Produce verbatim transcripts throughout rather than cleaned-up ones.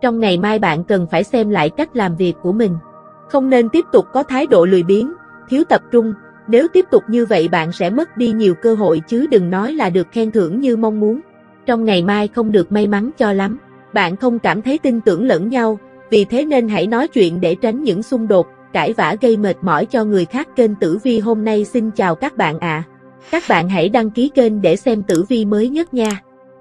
Trong ngày mai bạn cần phải xem lại cách làm việc của mình. Không nên tiếp tục có thái độ lười biếng, thiếu tập trung, nếu tiếp tục như vậy bạn sẽ mất đi nhiều cơ hội chứ đừng nói là được khen thưởng như mong muốn. Trong ngày mai không được may mắn cho lắm, bạn không cảm thấy tin tưởng lẫn nhau, vì thế nên hãy nói chuyện để tránh những xung đột, cãi vã gây mệt mỏi cho người khác. Kênh Tử Vi hôm nay xin chào các bạn ạ. À. Các bạn hãy đăng ký kênh để xem tử vi mới nhất nha.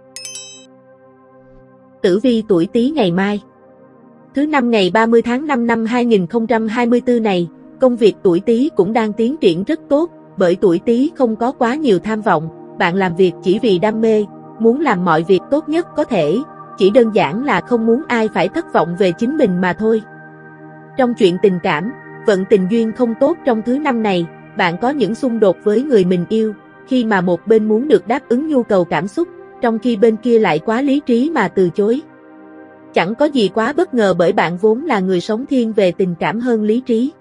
Tử vi tuổi Tý ngày mai. Thứ năm ngày ba mươi tháng năm năm hai nghìn không trăm hai mươi tư này, công việc tuổi Tý cũng đang tiến triển rất tốt, bởi tuổi Tý không có quá nhiều tham vọng, bạn làm việc chỉ vì đam mê, muốn làm mọi việc tốt nhất có thể, chỉ đơn giản là không muốn ai phải thất vọng về chính mình mà thôi. Trong chuyện tình cảm, vận tình duyên không tốt trong thứ năm này, bạn có những xung đột với người mình yêu, khi mà một bên muốn được đáp ứng nhu cầu cảm xúc, trong khi bên kia lại quá lý trí mà từ chối. Chẳng có gì quá bất ngờ bởi bạn vốn là người sống thiên về tình cảm hơn lý trí.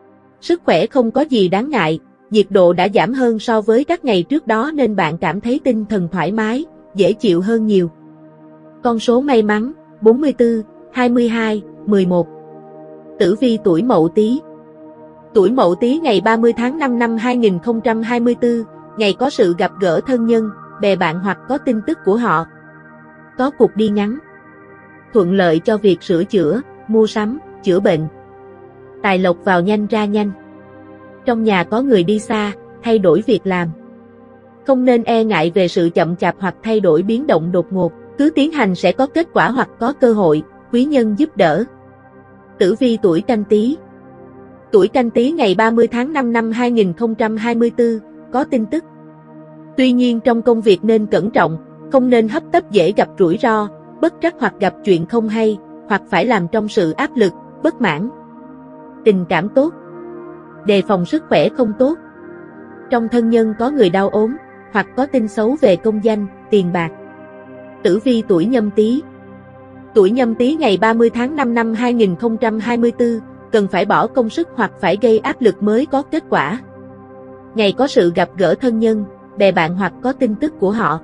Sức khỏe không có gì đáng ngại, nhiệt độ đã giảm hơn so với các ngày trước đó nên bạn cảm thấy tinh thần thoải mái, dễ chịu hơn nhiều. Con số may mắn, bốn mươi tư, hai mươi hai, mười một. Tử vi tuổi Mậu Tý. Tuổi Mậu Tý ngày ba mươi tháng năm năm hai nghìn không trăm hai mươi tư, ngày có sự gặp gỡ thân nhân, bè bạn hoặc có tin tức của họ. Có cuộc đi ngắn. Thuận lợi cho việc sửa chữa, mua sắm, chữa bệnh. Tài lộc vào nhanh ra nhanh. Trong nhà có người đi xa, thay đổi việc làm. Không nên e ngại về sự chậm chạp hoặc thay đổi biến động đột ngột, cứ tiến hành sẽ có kết quả hoặc có cơ hội, quý nhân giúp đỡ. Tử vi tuổi Canh Tý. Tuổi Canh Tý ngày ba mươi tháng năm năm hai nghìn không trăm hai mươi tư, có tin tức. Tuy nhiên trong công việc nên cẩn trọng, không nên hấp tấp dễ gặp rủi ro, bất trắc hoặc gặp chuyện không hay, hoặc phải làm trong sự áp lực, bất mãn. Tình cảm tốt. Đề phòng sức khỏe không tốt. Trong thân nhân có người đau ốm, hoặc có tin xấu về công danh, tiền bạc. Tử vi tuổi Nhâm Tý. Tuổi Nhâm Tý ngày ba mươi tháng năm năm hai nghìn không trăm hai mươi tư, cần phải bỏ công sức hoặc phải gây áp lực mới có kết quả. Ngày có sự gặp gỡ thân nhân, bè bạn hoặc có tin tức của họ.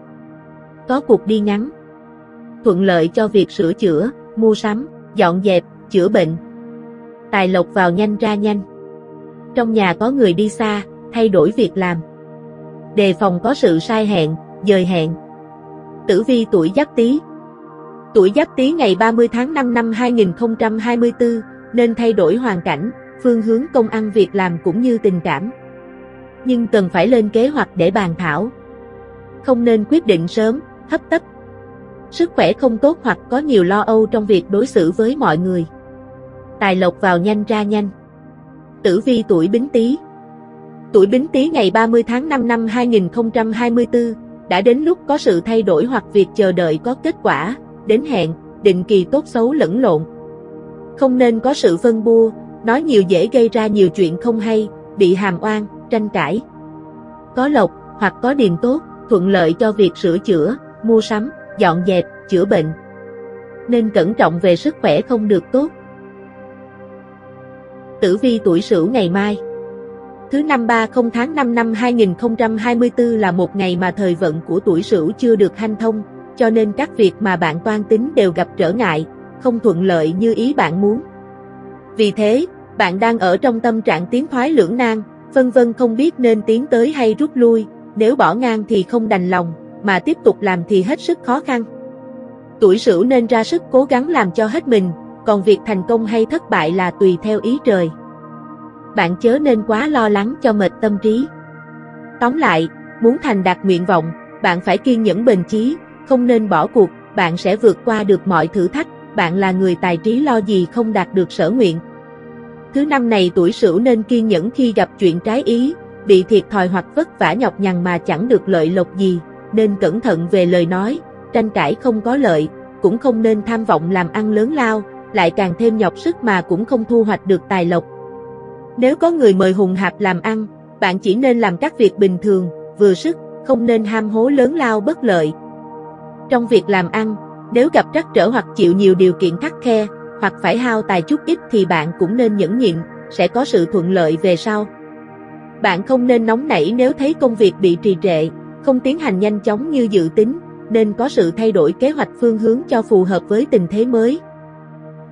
Có cuộc đi ngắn. Thuận lợi cho việc sửa chữa, mua sắm, dọn dẹp, chữa bệnh. Tài lộc vào nhanh ra nhanh. Trong nhà có người đi xa, thay đổi việc làm. Đề phòng có sự sai hẹn, dời hẹn. Tử vi tuổi Giáp Tý. Tuổi Giáp Tý ngày ba mươi tháng năm năm hai nghìn không trăm hai mươi tư, nên thay đổi hoàn cảnh, phương hướng công ăn việc làm cũng như tình cảm. Nhưng cần phải lên kế hoạch để bàn thảo. Không nên quyết định sớm, hấp tấp. Sức khỏe không tốt hoặc có nhiều lo âu trong việc đối xử với mọi người. Tài lộc vào nhanh ra nhanh. Tử vi tuổi Bính Tý. Tuổi Bính Tý ngày ba mươi tháng năm năm hai nghìn không trăm hai mươi tư, đã đến lúc có sự thay đổi hoặc việc chờ đợi có kết quả, đến hẹn, định kỳ tốt xấu lẫn lộn. Không nên có sự phân bua, nói nhiều dễ gây ra nhiều chuyện không hay, bị hàm oan, tranh cãi. Có lộc, hoặc có điền tốt, thuận lợi cho việc sửa chữa, mua sắm, dọn dẹp, chữa bệnh. Nên cẩn trọng về sức khỏe không được tốt. Tử vi tuổi Sửu ngày mai. Thứ năm ba mươi tháng năm năm hai nghìn không trăm hai mươi tư là một ngày mà thời vận của tuổi Sửu chưa được hanh thông, cho nên các việc mà bạn toan tính đều gặp trở ngại, không thuận lợi như ý bạn muốn. Vì thế, bạn đang ở trong tâm trạng tiến thoái lưỡng nan, vân vân không biết nên tiến tới hay rút lui, nếu bỏ ngang thì không đành lòng, mà tiếp tục làm thì hết sức khó khăn. Tuổi Sửu nên ra sức cố gắng làm cho hết mình, còn việc thành công hay thất bại là tùy theo ý trời. Bạn chớ nên quá lo lắng cho mệt tâm trí. Tóm lại, muốn thành đạt nguyện vọng, bạn phải kiên nhẫn bền chí, không nên bỏ cuộc, bạn sẽ vượt qua được mọi thử thách, bạn là người tài trí lo gì không đạt được sở nguyện. Thứ năm này tuổi Sửu nên kiên nhẫn khi gặp chuyện trái ý, bị thiệt thòi hoặc vất vả nhọc nhằn mà chẳng được lợi lộc gì, nên cẩn thận về lời nói, tranh cãi không có lợi, cũng không nên tham vọng làm ăn lớn lao, lại càng thêm nhọc sức mà cũng không thu hoạch được tài lộc. Nếu có người mời hùng hạp làm ăn, bạn chỉ nên làm các việc bình thường, vừa sức, không nên ham hố lớn lao bất lợi. Trong việc làm ăn, nếu gặp trắc trở hoặc chịu nhiều điều kiện khắt khe, hoặc phải hao tài chút ít thì bạn cũng nên nhẫn nhịn, sẽ có sự thuận lợi về sau. Bạn không nên nóng nảy nếu thấy công việc bị trì trệ, không tiến hành nhanh chóng như dự tính, nên có sự thay đổi kế hoạch phương hướng cho phù hợp với tình thế mới.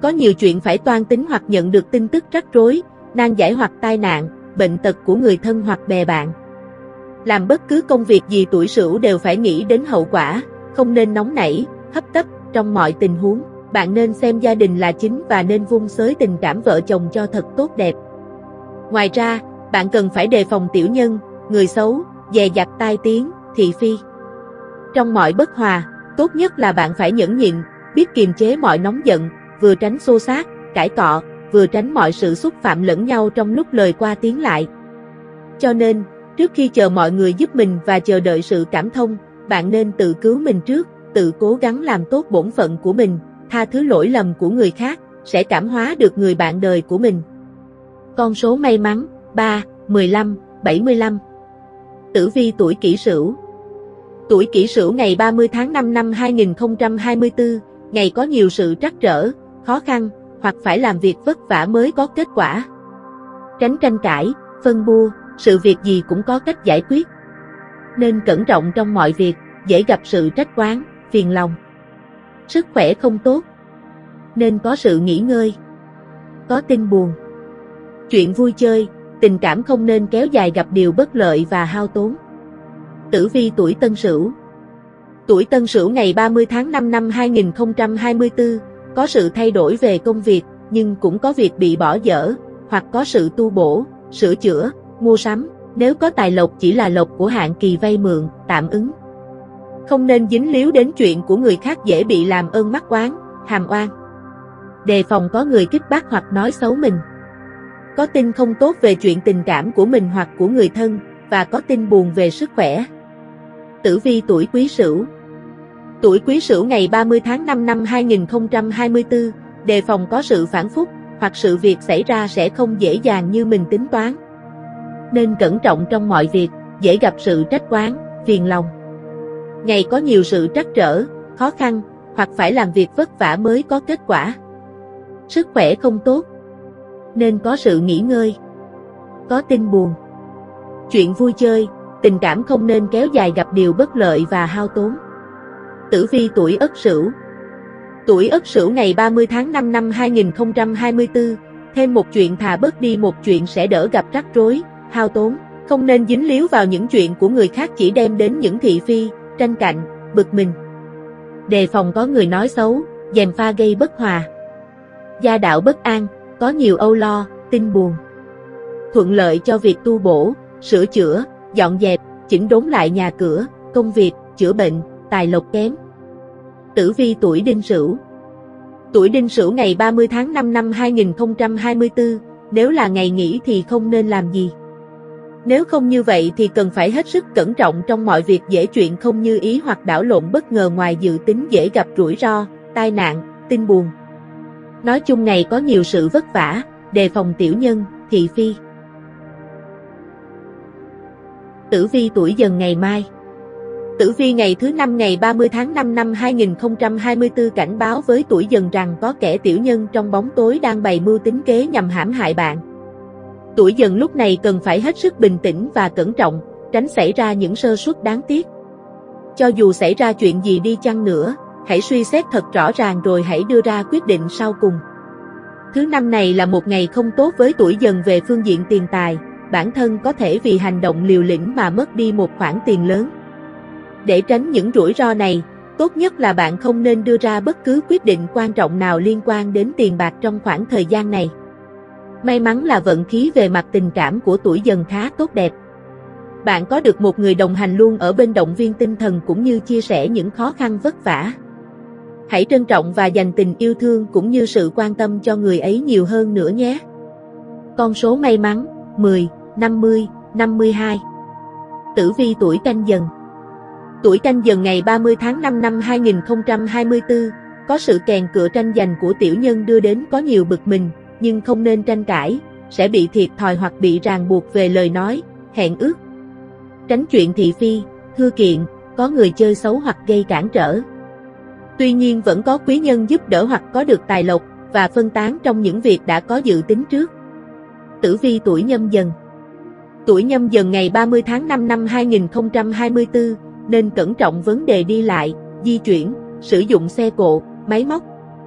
Có nhiều chuyện phải toan tính hoặc nhận được tin tức rắc rối, nan giải hoặc tai nạn, bệnh tật của người thân hoặc bè bạn. Làm bất cứ công việc gì tuổi Sửu đều phải nghĩ đến hậu quả, không nên nóng nảy, hấp tấp trong mọi tình huống. Bạn nên xem gia đình là chính và nên vun xới tình cảm vợ chồng cho thật tốt đẹp. Ngoài ra, bạn cần phải đề phòng tiểu nhân, người xấu, dè dặt tai tiếng, thị phi. Trong mọi bất hòa, tốt nhất là bạn phải nhẫn nhịn, biết kiềm chế mọi nóng giận, vừa tránh xô xát, cãi cọ, vừa tránh mọi sự xúc phạm lẫn nhau trong lúc lời qua tiếng lại. Cho nên, trước khi chờ mọi người giúp mình và chờ đợi sự cảm thông, bạn nên tự cứu mình trước, tự cố gắng làm tốt bổn phận của mình, tha thứ lỗi lầm của người khác, sẽ cảm hóa được người bạn đời của mình. Con số may mắn, ba, mười lăm, bảy mươi lăm. Tử vi tuổi Kỷ Sửu. Tuổi Kỷ Sửu ngày ba mươi tháng năm năm hai nghìn không trăm hai mươi tư, ngày có nhiều sự trắc trở, khó khăn, hoặc phải làm việc vất vả mới có kết quả. Tránh tranh cãi, phân bua, sự việc gì cũng có cách giải quyết. Nên cẩn trọng trong mọi việc, dễ gặp sự trách oán, phiền lòng. Sức khỏe không tốt, nên có sự nghỉ ngơi. Có tin buồn. Chuyện vui chơi, tình cảm không nên kéo dài gặp điều bất lợi và hao tốn. Tử vi tuổi Tân Sửu. Tuổi Tân Sửu ngày ba mươi tháng năm năm hai nghìn không trăm hai mươi tư, có sự thay đổi về công việc, nhưng cũng có việc bị bỏ dở, hoặc có sự tu bổ, sửa chữa, mua sắm. Nếu có tài lộc chỉ là lộc của hạng kỳ vay mượn, tạm ứng. Không nên dính líu đến chuyện của người khác, dễ bị làm ơn mắc oán, hàm oan. Đề phòng có người kích bác hoặc nói xấu mình. Có tin không tốt về chuyện tình cảm của mình hoặc của người thân, và có tin buồn về sức khỏe. Tử vi tuổi Quý Sửu. Tuổi Quý Sửu ngày ba mươi tháng năm năm hai nghìn không trăm hai mươi tư, đề phòng có sự phản phúc, hoặc sự việc xảy ra sẽ không dễ dàng như mình tính toán. Nên cẩn trọng trong mọi việc, dễ gặp sự trách oán, phiền lòng. Ngày có nhiều sự trắc trở, khó khăn, hoặc phải làm việc vất vả mới có kết quả. Sức khỏe không tốt, nên có sự nghỉ ngơi. Có tin buồn. Chuyện vui chơi, tình cảm không nên kéo dài gặp điều bất lợi và hao tốn. Tử vi tuổi Ất Sửu. Tuổi Ất Sửu ngày ba mươi tháng năm năm hai nghìn không trăm hai mươi tư, thêm một chuyện thà bớt đi một chuyện sẽ đỡ gặp rắc rối, hao tốn. Không nên dính líu vào những chuyện của người khác, chỉ đem đến những thị phi, tranh cạnh, bực mình. Đề phòng có người nói xấu, gièm pha gây bất hòa. Gia đạo bất an, có nhiều âu lo, tin buồn. Thuận lợi cho việc tu bổ, sửa chữa, dọn dẹp, chỉnh đốn lại nhà cửa, công việc, chữa bệnh, tài lộc kém. Tử vi tuổi Đinh Sửu. Tuổi Đinh Sửu ngày ba mươi tháng năm năm hai nghìn không trăm hai mươi tư, nếu là ngày nghỉ thì không nên làm gì. Nếu không như vậy thì cần phải hết sức cẩn trọng trong mọi việc, dễ chuyện không như ý hoặc đảo lộn bất ngờ ngoài dự tính, dễ gặp rủi ro, tai nạn, tin buồn. Nói chung ngày có nhiều sự vất vả, đề phòng tiểu nhân, thị phi. Tử vi tuổi Dần ngày mai. Tử vi ngày thứ năm ngày ba mươi tháng năm năm hai nghìn không trăm hai mươi tư cảnh báo với tuổi Dần rằng có kẻ tiểu nhân trong bóng tối đang bày mưu tính kế nhằm hãm hại bạn. Tuổi Dần lúc này cần phải hết sức bình tĩnh và cẩn trọng, tránh xảy ra những sơ suất đáng tiếc. Cho dù xảy ra chuyện gì đi chăng nữa, hãy suy xét thật rõ ràng rồi hãy đưa ra quyết định sau cùng. Thứ năm này là một ngày không tốt với tuổi Dần về phương diện tiền tài, bản thân có thể vì hành động liều lĩnh mà mất đi một khoản tiền lớn. Để tránh những rủi ro này, tốt nhất là bạn không nên đưa ra bất cứ quyết định quan trọng nào liên quan đến tiền bạc trong khoảng thời gian này. May mắn là vận khí về mặt tình cảm của tuổi Dần khá tốt đẹp. Bạn có được một người đồng hành luôn ở bên, động viên tinh thần cũng như chia sẻ những khó khăn vất vả. Hãy trân trọng và dành tình yêu thương cũng như sự quan tâm cho người ấy nhiều hơn nữa nhé. Con số may mắn mười, năm mươi, năm mươi hai. Tử vi tuổi Canh Dần. Tuổi Canh Dần ngày ba mươi tháng năm năm hai nghìn không trăm hai mươi tư, có sự kèn cựa tranh giành của tiểu nhân đưa đến có nhiều bực mình, nhưng không nên tranh cãi, sẽ bị thiệt thòi hoặc bị ràng buộc về lời nói, hẹn ước. Tránh chuyện thị phi, thưa kiện, có người chơi xấu hoặc gây cản trở. Tuy nhiên vẫn có quý nhân giúp đỡ hoặc có được tài lộc và phân tán trong những việc đã có dự tính trước. Tử vi tuổi Nhâm Dần. Tuổi Nhâm Dần ngày ba mươi tháng năm năm hai nghìn không trăm hai mươi tư, nên cẩn trọng vấn đề đi lại, di chuyển, sử dụng xe cộ, máy móc.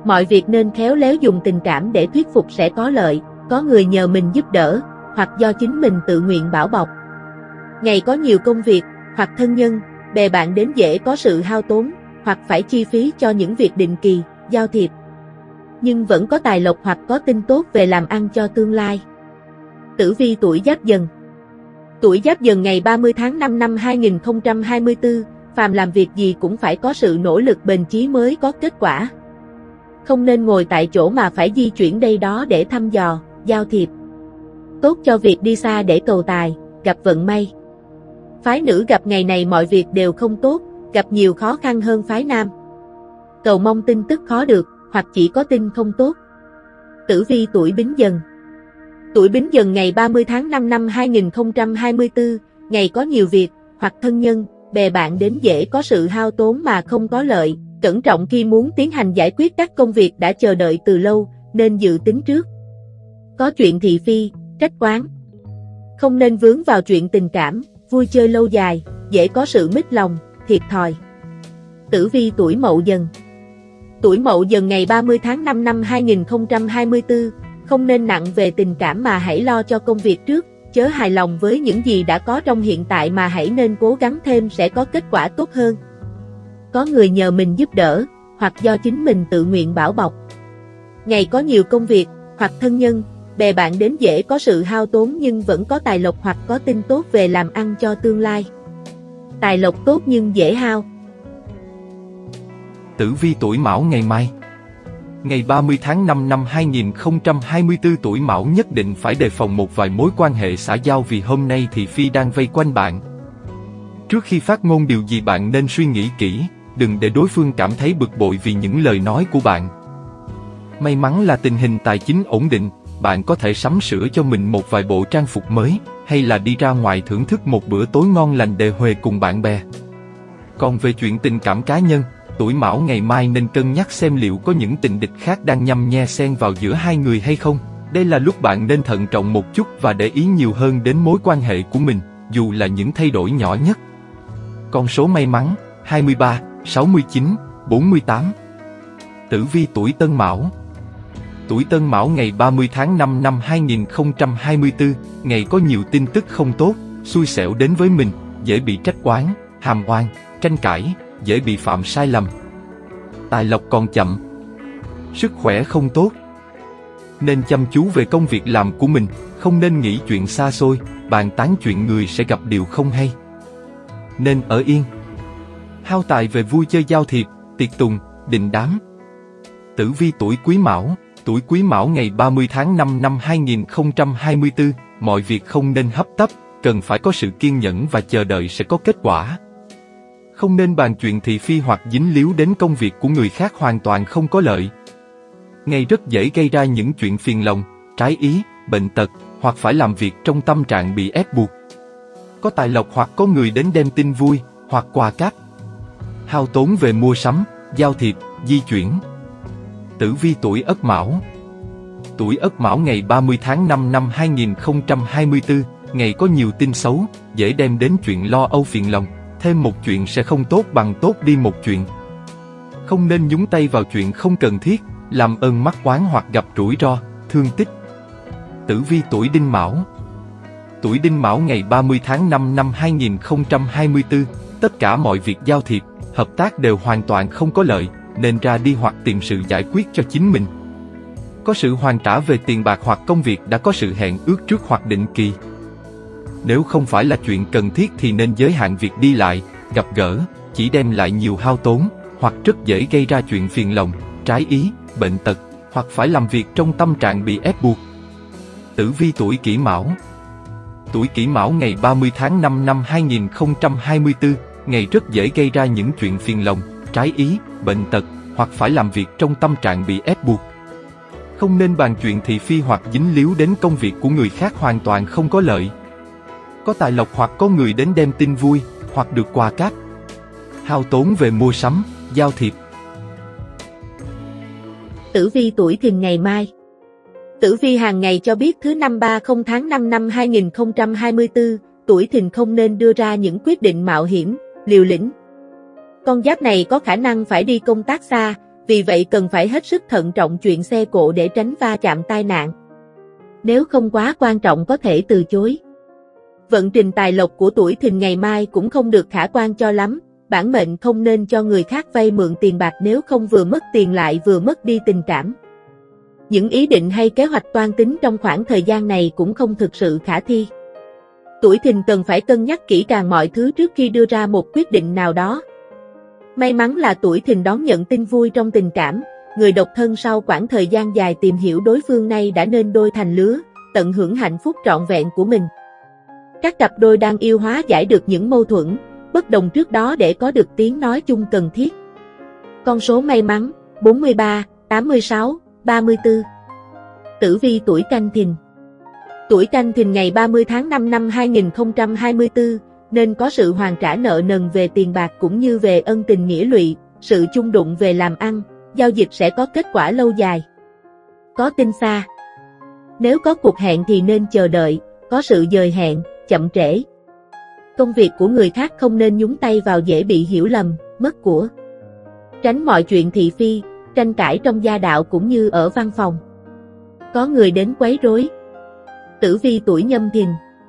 Mọi việc nên khéo léo dùng tình cảm để thuyết phục sẽ có lợi, có người nhờ mình giúp đỡ, hoặc do chính mình tự nguyện bảo bọc. Ngày có nhiều công việc, hoặc thân nhân, bè bạn đến dễ có sự hao tốn, hoặc phải chi phí cho những việc định kỳ, giao thiệp. Nhưng vẫn có tài lộc hoặc có tin tốt về làm ăn cho tương lai. Tử vi tuổi Giáp Dần. Tuổi Giáp Dần ngày ba mươi tháng năm năm hai nghìn không trăm hai mươi tư, phàm làm việc gì cũng phải có sự nỗ lực bền chí mới có kết quả. Không nên ngồi tại chỗ mà phải di chuyển đây đó để thăm dò, giao thiệp. Tốt cho việc đi xa để cầu tài, gặp vận may. Phái nữ gặp ngày này mọi việc đều không tốt, gặp nhiều khó khăn hơn phái nam. Cầu mong tin tức khó được, hoặc chỉ có tin không tốt. Tử vi tuổi Bính Dần. Tuổi Bính Dần ngày ba mươi tháng năm năm hai nghìn không trăm hai mươi tư, ngày có nhiều việc, hoặc thân nhân, bè bạn đến dễ có sự hao tốn mà không có lợi, cẩn trọng khi muốn tiến hành giải quyết các công việc đã chờ đợi từ lâu, nên dự tính trước. Có chuyện thị phi, trách oán. Không nên vướng vào chuyện tình cảm, vui chơi lâu dài, dễ có sự mít lòng, thiệt thòi. Tử vi tuổi Mậu Dần. Tuổi Mậu Dần ngày ba mươi tháng năm năm hai nghìn không trăm hai mươi tư, không nên nặng về tình cảm mà hãy lo cho công việc trước, chớ hài lòng với những gì đã có trong hiện tại mà hãy nên cố gắng thêm sẽ có kết quả tốt hơn. Có người nhờ mình giúp đỡ, hoặc do chính mình tự nguyện bảo bọc. Ngày có nhiều công việc, hoặc thân nhân, bè bạn đến dễ có sự hao tốn nhưng vẫn có tài lộc hoặc có tin tốt về làm ăn cho tương lai. Tài lộc tốt nhưng dễ hao. Tử vi tuổi Mão ngày mai. Ngày ba mươi tháng năm năm hai nghìn không trăm hai mươi tư, tuổi Mão nhất định phải đề phòng một vài mối quan hệ xã giao vì hôm nay thị phi đang vây quanh bạn. Trước khi phát ngôn điều gì bạn nên suy nghĩ kỹ, đừng để đối phương cảm thấy bực bội vì những lời nói của bạn. May mắn là tình hình tài chính ổn định, bạn có thể sắm sửa cho mình một vài bộ trang phục mới, hay là đi ra ngoài thưởng thức một bữa tối ngon lành đề huề cùng bạn bè. Còn về chuyện tình cảm cá nhân, tuổi Mão ngày mai nên cân nhắc xem liệu có những tình địch khác đang nhăm nhe xen vào giữa hai người hay không. Đây là lúc bạn nên thận trọng một chút và để ý nhiều hơn đến mối quan hệ của mình, dù là những thay đổi nhỏ nhất. Con số may mắn, hai mươi ba, sáu mươi chín, bốn mươi tám. Tử vi tuổi Tân Mão. Tuổi Tân Mão ngày ba mươi tháng năm năm hai nghìn không trăm hai mươi tư, ngày có nhiều tin tức không tốt, xui xẻo đến với mình, dễ bị trách oán, hàm oan, tranh cãi, dễ bị phạm sai lầm. Tài lộc còn chậm. Sức khỏe không tốt. Nên chăm chú về công việc làm của mình, không nên nghĩ chuyện xa xôi, bàn tán chuyện người sẽ gặp điều không hay. Nên ở yên. Hao tài về vui chơi giao thiệp, tiệc tùng, đình đám. Tử vi tuổi Quý Mão. Tuổi Quý Mão ngày ba mươi tháng năm năm hai nghìn không trăm hai mươi tư, mọi việc không nên hấp tấp, cần phải có sự kiên nhẫn và chờ đợi sẽ có kết quả. Không nên bàn chuyện thị phi hoặc dính líu đến công việc của người khác hoàn toàn không có lợi. Ngày rất dễ gây ra những chuyện phiền lòng, trái ý, bệnh tật, hoặc phải làm việc trong tâm trạng bị ép buộc. Có tài lộc hoặc có người đến đem tin vui, hoặc quà cáp. Hao tốn về mua sắm, giao thiệp, di chuyển. Tử vi tuổi Ất Mão. Tuổi Ất Mão ngày ba mươi tháng năm năm hai nghìn không trăm hai mươi tư, ngày có nhiều tin xấu, dễ đem đến chuyện lo âu phiền lòng. Thêm một chuyện sẽ không tốt bằng tốt đi một chuyện. Không nên nhúng tay vào chuyện không cần thiết, làm ơn mắc oán hoặc gặp rủi ro, thương tích. Tử vi tuổi Đinh Mão. Tuổi Đinh Mão ngày ba mươi tháng năm năm hai nghìn không trăm hai mươi tư, tất cả mọi việc giao thiệp, hợp tác đều hoàn toàn không có lợi, nên ra đi hoặc tìm sự giải quyết cho chính mình. Có sự hoàn trả về tiền bạc hoặc công việc đã có sự hẹn ước trước hoặc định kỳ. Nếu không phải là chuyện cần thiết thì nên giới hạn việc đi lại, gặp gỡ, chỉ đem lại nhiều hao tốn, hoặc rất dễ gây ra chuyện phiền lòng, trái ý, bệnh tật, hoặc phải làm việc trong tâm trạng bị ép buộc. Tử vi tuổi Kỷ Mão. Tuổi Kỷ Mão ngày ba mươi tháng năm năm hai nghìn không trăm hai mươi tư, ngày rất dễ gây ra những chuyện phiền lòng, trái ý, bệnh tật, hoặc phải làm việc trong tâm trạng bị ép buộc. Không nên bàn chuyện thị phi hoặc dính líu đến công việc của người khác hoàn toàn không có lợi. Có tài lộc hoặc có người đến đem tin vui, hoặc được quà cáp. Hao tốn về mua sắm, giao thiệp. Tử vi tuổi Thìn ngày mai. Tử vi hàng ngày cho biết thứ năm ba mươi tháng năm năm hai nghìn không trăm hai mươi tư, tuổi Thìn không nên đưa ra những quyết định mạo hiểm, liều lĩnh. Con giáp này có khả năng phải đi công tác xa, vì vậy cần phải hết sức thận trọng chuyện xe cộ để tránh va chạm tai nạn. Nếu không quá quan trọng có thể từ chối. Vận trình tài lộc của tuổi Thìn ngày mai cũng không được khả quan cho lắm, bản mệnh không nên cho người khác vay mượn tiền bạc nếu không vừa mất tiền lại vừa mất đi tình cảm. Những ý định hay kế hoạch toan tính trong khoảng thời gian này cũng không thực sự khả thi. Tuổi Thìn cần phải cân nhắc kỹ càng mọi thứ trước khi đưa ra một quyết định nào đó. May mắn là tuổi Thìn đón nhận tin vui trong tình cảm, người độc thân sau khoảng thời gian dài tìm hiểu đối phương nay đã nên đôi thành lứa, tận hưởng hạnh phúc trọn vẹn của mình. Các cặp đôi đang yêu hóa giải được những mâu thuẫn, bất đồng trước đó để có được tiếng nói chung cần thiết. Con số may mắn bốn mươi ba, tám mươi sáu, ba mươi tư. Tử vi tuổi Canh Thìn. Tuổi Canh Thìn ngày ba mươi tháng năm năm hai nghìn không trăm hai mươi tư nên có sự hoàn trả nợ nần về tiền bạc cũng như về ân tình nghĩa lụy, sự chung đụng về làm ăn, giao dịch sẽ có kết quả lâu dài. Có tin xa. Nếu có cuộc hẹn thì nên chờ đợi, có sự dời hẹn, chậm trễ. Công việc của người khác không nên nhúng tay vào dễ bị hiểu lầm, mất của. Tránh mọi chuyện thị phi, tranh cãi trong gia đạo cũng như ở văn phòng. Có người đến quấy rối. Tử vi tuổi Nhâm Thìn.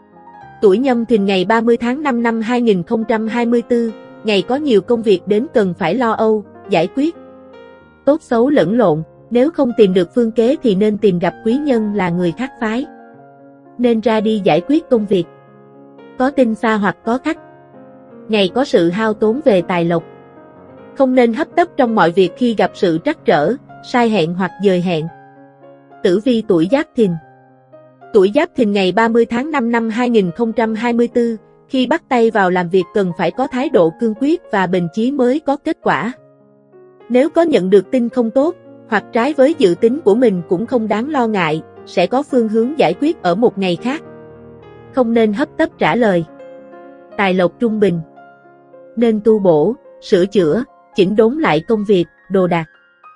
Tuổi Nhâm Thìn ngày ba mươi tháng năm năm hai nghìn không trăm hai mươi tư, ngày có nhiều công việc đến cần phải lo âu, giải quyết. Tốt xấu lẫn lộn, nếu không tìm được phương kế thì nên tìm gặp quý nhân là người khác phái. Nên ra đi giải quyết công việc. Có tin xa hoặc có khách. Ngày có sự hao tốn về tài lộc. Không nên hấp tấp trong mọi việc khi gặp sự trắc trở, sai hẹn hoặc dời hẹn. Tử vi tuổi Giáp Thìn. Tuổi Giáp Thìn ngày ba mươi tháng năm năm hai nghìn không trăm hai mươi tư, khi bắt tay vào làm việc cần phải có thái độ cương quyết và bền chí mới có kết quả. Nếu có nhận được tin không tốt, hoặc trái với dự tính của mình cũng không đáng lo ngại, sẽ có phương hướng giải quyết ở một ngày khác. Không nên hấp tấp trả lời. Tài lộc trung bình. Nên tu bổ, sửa chữa, chỉnh đốn lại công việc, đồ đạc.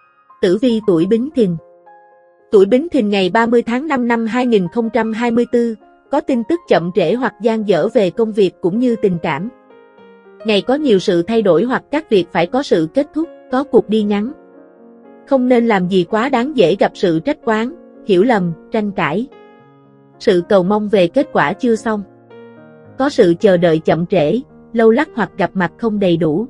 Tử vi tuổi Bính Thìn. Tuổi Bính Thìn ngày ba mươi tháng năm năm hai nghìn không trăm hai mươi tư, có tin tức chậm trễ hoặc dang dở về công việc cũng như tình cảm. Ngày có nhiều sự thay đổi hoặc các việc phải có sự kết thúc, có cuộc đi ngắn. Không nên làm gì quá đáng dễ gặp sự trách oán, hiểu lầm, tranh cãi. Sự cầu mong về kết quả chưa xong. Có sự chờ đợi chậm trễ, lâu lắc hoặc gặp mặt không đầy đủ.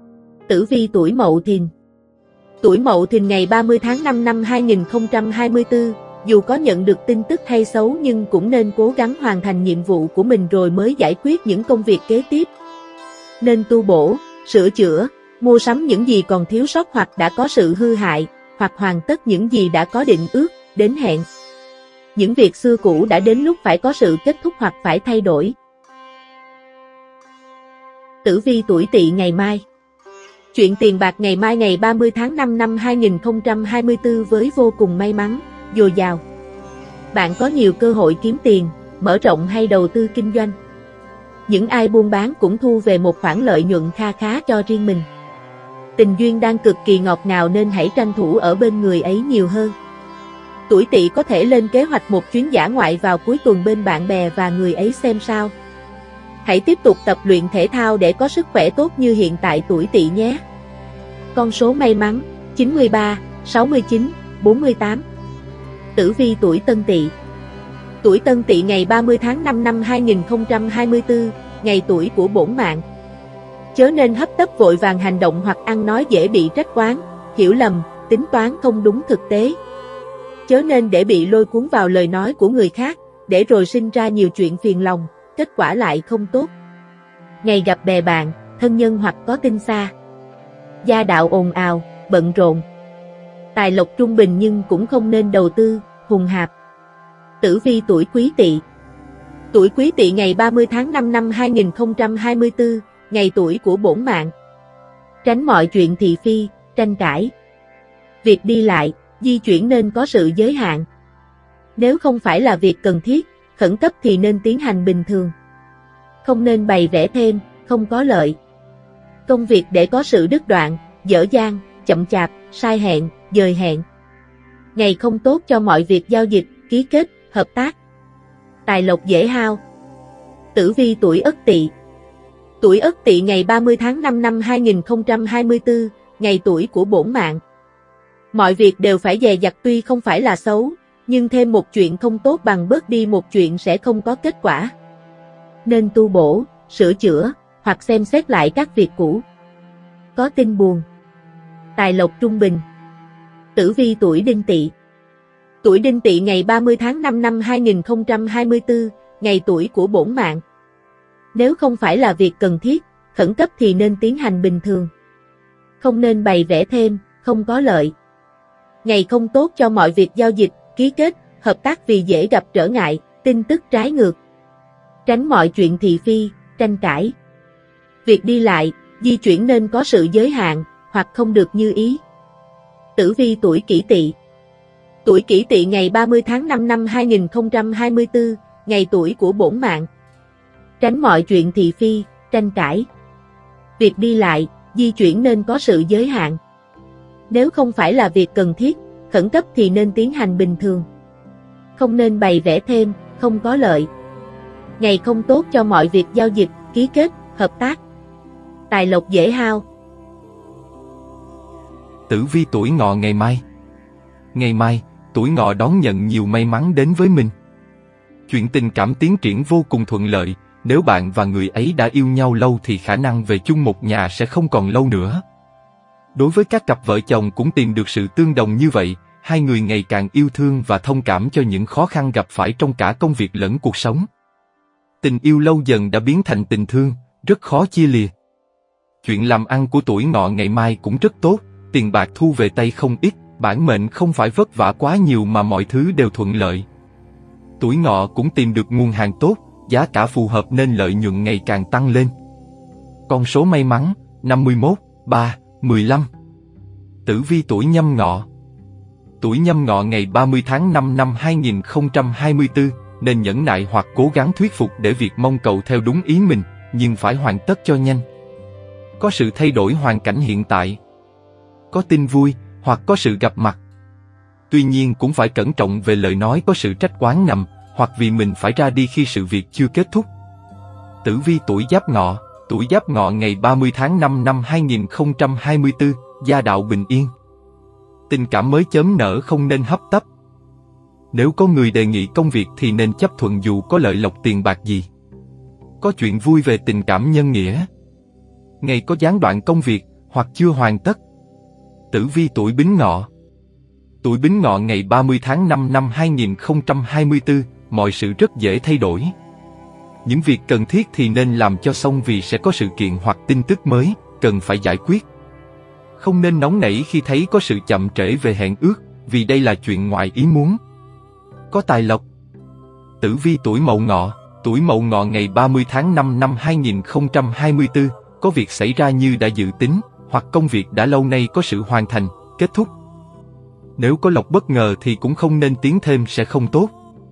Tử vi tuổi Mậu Thìn. Tuổi Mậu Thìn ngày ba mươi tháng năm năm hai nghìn không trăm hai mươi tư, dù có nhận được tin tức hay xấu nhưng cũng nên cố gắng hoàn thành nhiệm vụ của mình rồi mới giải quyết những công việc kế tiếp. Nên tu bổ, sửa chữa, mua sắm những gì còn thiếu sót hoặc đã có sự hư hại, hoặc hoàn tất những gì đã có định ước, đến hẹn. Những việc xưa cũ đã đến lúc phải có sự kết thúc hoặc phải thay đổi. Tử vi tuổi Tỵ ngày mai. Chuyện tiền bạc ngày mai ngày ba mươi tháng năm năm hai nghìn không trăm hai mươi tư với vô cùng may mắn, dồi dào. Bạn có nhiều cơ hội kiếm tiền, mở rộng hay đầu tư kinh doanh. Những ai buôn bán cũng thu về một khoản lợi nhuận kha khá cho riêng mình. Tình duyên đang cực kỳ ngọt ngào nên hãy tranh thủ ở bên người ấy nhiều hơn. Tuổi Tỵ có thể lên kế hoạch một chuyến dã ngoại vào cuối tuần bên bạn bè và người ấy xem sao. Hãy tiếp tục tập luyện thể thao để có sức khỏe tốt như hiện tại tuổi Tỵ nhé. Con số may mắn chín mươi ba, sáu mươi chín, bốn mươi tám. Tử vi tuổi Tân Tỵ. Tuổi Tân Tỵ ngày ba mươi tháng năm năm hai nghìn không trăm hai mươi tư, ngày tuổi của bổn mạng. Chớ nên hấp tấp vội vàng hành động hoặc ăn nói dễ bị trách oán, hiểu lầm, tính toán không đúng thực tế. Chớ nên để bị lôi cuốn vào lời nói của người khác, để rồi sinh ra nhiều chuyện phiền lòng, kết quả lại không tốt. Ngày gặp bè bạn, thân nhân hoặc có tin xa. Gia đạo ồn ào, bận rộn. Tài lộc trung bình nhưng cũng không nên đầu tư, hùng hạp. Tử vi tuổi Quý Tỵ. Tuổi Quý Tỵ ngày ba mươi tháng năm năm hai nghìn không trăm hai mươi tư, ngày tuổi của bổn mạng. Tránh mọi chuyện thị phi, tranh cãi. Việc đi lại, di chuyển nên có sự giới hạn. Nếu không phải là việc cần thiết, khẩn cấp thì nên tiến hành bình thường. Không nên bày vẽ thêm, không có lợi. Công việc để có sự đứt đoạn, dở dang, chậm chạp, sai hẹn, dời hẹn. Ngày không tốt cho mọi việc giao dịch, ký kết, hợp tác. Tài lộc dễ hao. Tử vi tuổi Ất Tỵ. Tuổi Ất Tỵ ngày ba mươi tháng năm năm hai nghìn không trăm hai mươi tư, ngày tuổi của bổn mạng. Mọi việc đều phải dè dặt tuy không phải là xấu, nhưng thêm một chuyện không tốt bằng bớt đi một chuyện sẽ không có kết quả. Nên tu bổ, sửa chữa, hoặc xem xét lại các việc cũ. Có tin buồn. Tài lộc trung bình. Tử vi tuổi Đinh Tỵ. Tuổi Đinh Tỵ ngày ba mươi tháng năm năm hai nghìn không trăm hai mươi tư, ngày tuổi của bổn mạng. Nếu không phải là việc cần thiết, khẩn cấp thì nên tiến hành bình thường. Không nên bày vẽ thêm, không có lợi. Ngày không tốt cho mọi việc giao dịch, ký kết, hợp tác vì dễ gặp trở ngại, tin tức trái ngược. Tránh mọi chuyện thị phi, tranh cãi. Việc đi lại, di chuyển nên có sự giới hạn, hoặc không được như ý. Tử vi tuổi Kỷ Tỵ. Tuổi Kỷ Tỵ ngày ba mươi tháng năm năm hai nghìn không trăm hai mươi tư, ngày tuổi của bổn mạng. Tránh mọi chuyện thị phi, tranh cãi. Việc đi lại, di chuyển nên có sự giới hạn. Nếu không phải là việc cần thiết, khẩn cấp thì nên tiến hành bình thường. Không nên bày vẽ thêm, không có lợi. Ngày không tốt cho mọi việc giao dịch, ký kết, hợp tác. Tài lộc dễ hao. Tử vi tuổi Ngọ ngày mai. Ngày mai, tuổi Ngọ đón nhận nhiều may mắn đến với mình. Chuyện tình cảm tiến triển vô cùng thuận lợi, nếu bạn và người ấy đã yêu nhau lâu thì khả năng về chung một nhà sẽ không còn lâu nữa. Đối với các cặp vợ chồng cũng tìm được sự tương đồng như vậy, hai người ngày càng yêu thương và thông cảm cho những khó khăn gặp phải trong cả công việc lẫn cuộc sống. Tình yêu lâu dần đã biến thành tình thương, rất khó chia lìa. Chuyện làm ăn của tuổi Ngọ ngày mai cũng rất tốt, tiền bạc thu về tay không ít, bản mệnh không phải vất vả quá nhiều mà mọi thứ đều thuận lợi. Tuổi Ngọ cũng tìm được nguồn hàng tốt, giá cả phù hợp nên lợi nhuận ngày càng tăng lên. Con số may mắn, năm mươi mốt, ba, mười lăm. Tử vi tuổi Nhâm Ngọ. Tuổi Nhâm Ngọ ngày ba mươi tháng năm năm hai nghìn không trăm hai mươi tư, nên nhẫn nại hoặc cố gắng thuyết phục để việc mong cầu theo đúng ý mình, nhưng phải hoàn tất cho nhanh. Có sự thay đổi hoàn cảnh hiện tại. Có tin vui, hoặc có sự gặp mặt. Tuy nhiên cũng phải cẩn trọng về lời nói có sự trách oán ngầm, hoặc vì mình phải ra đi khi sự việc chưa kết thúc. Tử vi tuổi Giáp Ngọ. Tuổi Giáp Ngọ ngày ba mươi tháng năm năm hai nghìn không trăm hai mươi tư, gia đạo bình yên. Tình cảm mới chớm nở không nên hấp tấp. Nếu có người đề nghị công việc thì nên chấp thuận dù có lợi lộc tiền bạc gì. Có chuyện vui về tình cảm nhân nghĩa. Ngày có gián đoạn công việc, hoặc chưa hoàn tất. Tử vi tuổi Bính Ngọ. Tuổi Bính Ngọ ngày ba mươi tháng năm năm hai nghìn không trăm hai mươi tư, mọi sự rất dễ thay đổi. Những việc cần thiết thì nên làm cho xong vì sẽ có sự kiện hoặc tin tức mới, cần phải giải quyết. Không nên nóng nảy khi thấy có sự chậm trễ về hẹn ước, vì đây là chuyện ngoài ý muốn. Có tài lộc. Tử vi tuổi Mậu Ngọ. Tuổi Mậu Ngọ ngày ba mươi tháng năm năm hai nghìn không trăm hai mươi tư, có việc xảy ra như đã dự tính, hoặc công việc đã lâu nay có sự hoàn thành, kết thúc. Nếu có lộc bất ngờ thì cũng không nên tiến thêm sẽ không tốt.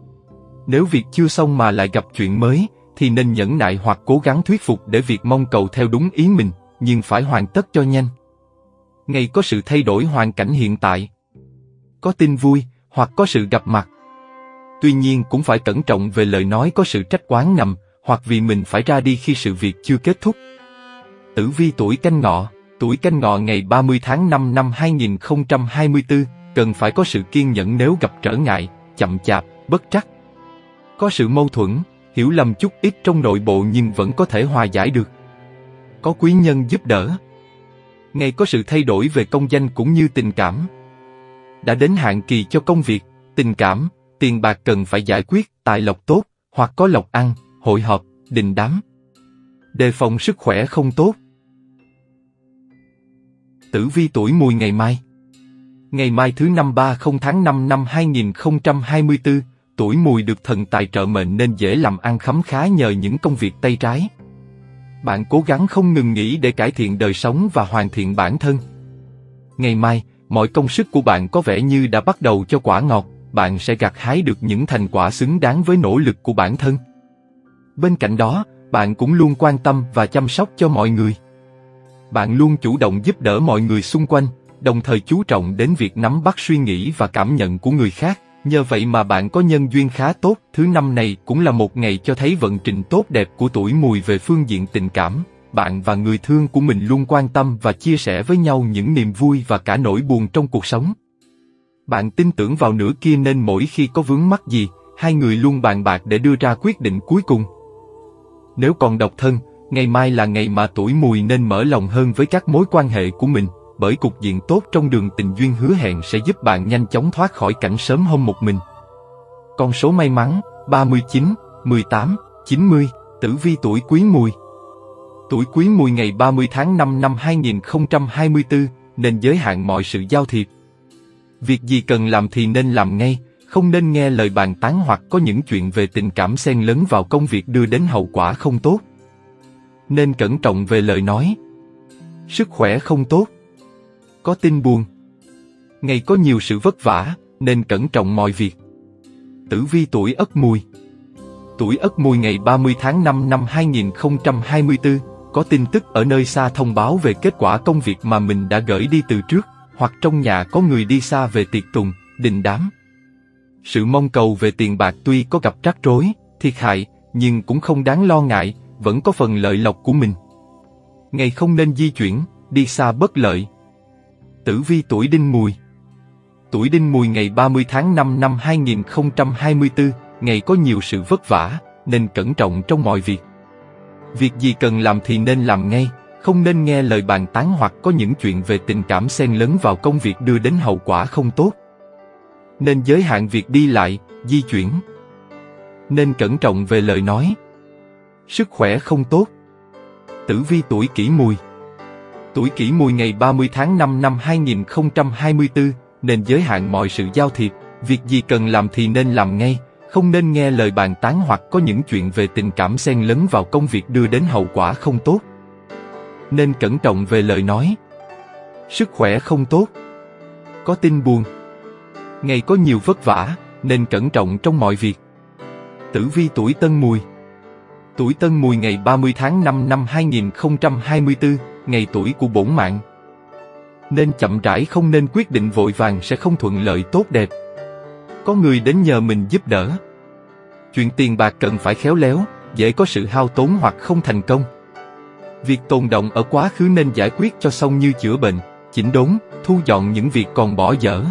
Nếu việc chưa xong mà lại gặp chuyện mới, thì nên nhẫn nại hoặc cố gắng thuyết phục để việc mong cầu theo đúng ý mình, nhưng phải hoàn tất cho nhanh. Ngày có sự thay đổi hoàn cảnh hiện tại. Có tin vui, hoặc có sự gặp mặt. Tuy nhiên cũng phải cẩn trọng về lời nói có sự trách oán ngầm, hoặc vì mình phải ra đi khi sự việc chưa kết thúc. Tử vi tuổi Canh Ngọ. Tuổi Canh Ngọ ngày ba mươi tháng năm năm hai nghìn không trăm hai mươi tư, cần phải có sự kiên nhẫn nếu gặp trở ngại, chậm chạp, bất trắc. Có sự mâu thuẫn, hiểu lầm chút ít trong nội bộ nhưng vẫn có thể hòa giải được. Có quý nhân giúp đỡ. Ngày có sự thay đổi về công danh cũng như tình cảm. Đã đến hạn kỳ cho công việc, tình cảm, tiền bạc cần phải giải quyết, tài lộc tốt, hoặc có lộc ăn, hội họp, đình đám. Đề phòng sức khỏe không tốt. Tử vi tuổi Mùi ngày mai. Ngày mai thứ năm ba mươi tháng năm năm hai nghìn không trăm hai mươi tư, tuổi Mùi được thần tài trợ mệnh nên dễ làm ăn khấm khá nhờ những công việc tay trái. Bạn cố gắng không ngừng nghỉ để cải thiện đời sống và hoàn thiện bản thân. Ngày mai, mọi công sức của bạn có vẻ như đã bắt đầu cho quả ngọt, bạn sẽ gặt hái được những thành quả xứng đáng với nỗ lực của bản thân. Bên cạnh đó, bạn cũng luôn quan tâm và chăm sóc cho mọi người. Bạn luôn chủ động giúp đỡ mọi người xung quanh, đồng thời chú trọng đến việc nắm bắt suy nghĩ và cảm nhận của người khác. Nhờ vậy mà bạn có nhân duyên khá tốt. Thứ năm này cũng là một ngày cho thấy vận trình tốt đẹp của tuổi Mùi về phương diện tình cảm. Bạn và người thương của mình luôn quan tâm và chia sẻ với nhau những niềm vui và cả nỗi buồn trong cuộc sống. Bạn tin tưởng vào nửa kia nên mỗi khi có vướng mắc gì, hai người luôn bàn bạc để đưa ra quyết định cuối cùng. Nếu còn độc thân, ngày mai là ngày mà tuổi Mùi nên mở lòng hơn với các mối quan hệ của mình, bởi cục diện tốt trong đường tình duyên hứa hẹn sẽ giúp bạn nhanh chóng thoát khỏi cảnh sớm hôm một mình. Con số may mắn: ba mươi chín, mười tám, chín mươi. Tử vi tuổi Quý Mùi. Tuổi Quý Mùi ngày ba mươi tháng năm năm hai nghìn không trăm hai mươi tư, nên giới hạn mọi sự giao thiệp. Việc gì cần làm thì nên làm ngay, không nên nghe lời bàn tán hoặc có những chuyện về tình cảm xen lẫn vào công việc đưa đến hậu quả không tốt. Nên cẩn trọng về lời nói. Sức khỏe không tốt. Có tin buồn. Ngày có nhiều sự vất vả, nên cẩn trọng mọi việc. Tử vi tuổi Ất Mùi. Tuổi Ất Mùi ngày ba mươi tháng năm năm hai nghìn không trăm hai mươi tư, có tin tức ở nơi xa thông báo về kết quả công việc mà mình đã gửi đi từ trước, hoặc trong nhà có người đi xa về tiệc tùng, đình đám. Sự mong cầu về tiền bạc tuy có gặp rắc rối, thiệt hại, nhưng cũng không đáng lo ngại, vẫn có phần lợi lộc của mình. Ngày không nên di chuyển, đi xa bất lợi. Tử vi tuổi Đinh Mùi. Tuổi Đinh Mùi ngày ba mươi tháng năm năm hai nghìn không trăm hai mươi tư, ngày có nhiều sự vất vả, nên cẩn trọng trong mọi việc. Việc gì cần làm thì nên làm ngay, không nên nghe lời bàn tán hoặc có những chuyện về tình cảm xen lẫn vào công việc đưa đến hậu quả không tốt. Nên giới hạn việc đi lại, di chuyển. Nên cẩn trọng về lời nói. Sức khỏe không tốt. Tử vi tuổi Kỷ Mùi. Tuổi Kỷ Mùi ngày ba mươi tháng năm năm hai nghìn không trăm hai mươi tư, nên giới hạn mọi sự giao thiệp. Việc gì cần làm thì nên làm ngay, không nên nghe lời bàn tán hoặc có những chuyện về tình cảm xen lẫn vào công việc đưa đến hậu quả không tốt. Nên cẩn trọng về lời nói. Sức khỏe không tốt. Có tin buồn. Ngày có nhiều vất vả, nên cẩn trọng trong mọi việc. Tử vi tuổi Tân Mùi. Tuổi Tân Mùi ngày ba mươi tháng năm năm hai nghìn không trăm hai mươi tư, ngày tuổi của bổn mạng. Nên chậm rãi, không nên quyết định vội vàng sẽ không thuận lợi tốt đẹp. Có người đến nhờ mình giúp đỡ. Chuyện tiền bạc cần phải khéo léo, dễ có sự hao tốn hoặc không thành công. Việc tồn đọng ở quá khứ nên giải quyết cho xong như chữa bệnh, chỉnh đốn, thu dọn những việc còn bỏ dở.